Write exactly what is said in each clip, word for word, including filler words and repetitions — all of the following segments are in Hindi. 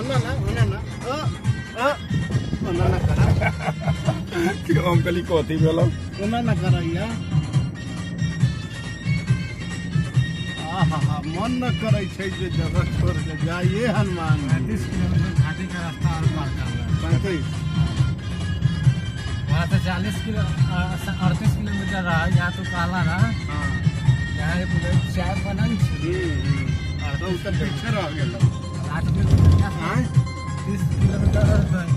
ना ना ना अ अ ना ना करा कि अंकल को थी बोलो ना ना करैया आहा मन न करे छै जे जगह छोड़ के जाइए हनुमान पैंतीस किलोमीटर घाटी का रास्ता और पार करना है। पैंतीस वहाँ से चालीस किलो अड़तीस किलोमीटर रहा यहाँ तो काला रहा हाँ यहाँ चाय बनल तो उसका पीछे रह गया आठ किलोमीटर तीस किलोमीटर हाँ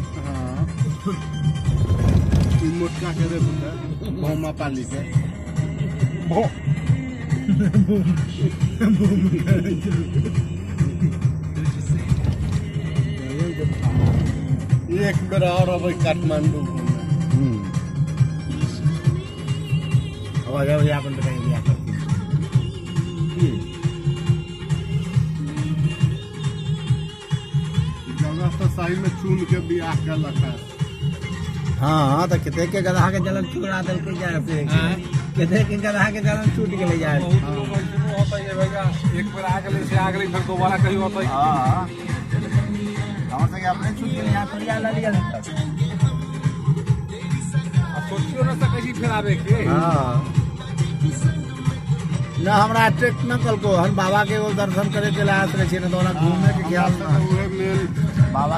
मोटका के रे बुंदा भौमा पाली के भौ एक बेर और अब काठमांडू और जब यहाँ पर बताएंगे यहाँ जगह तो सही में चुन के बियाह कर लखा हाँ तो कितने के गधा के जलन छुड़ा दल के जाए फिर कितने के गधा के जलन छूट के ले जाए एक बार आगे से आगे फिर दोबारा कहीं होता है हाँ हमारे संगे अपने छूट के यहाँ पर जा लिया सोचियो ना कैसी फिर आवे के हाँ ना हमरा ट्रेक न कल को हम बाबा के दर्शन करे के लिए आते रहे तो घूमने के ख्याल बाबा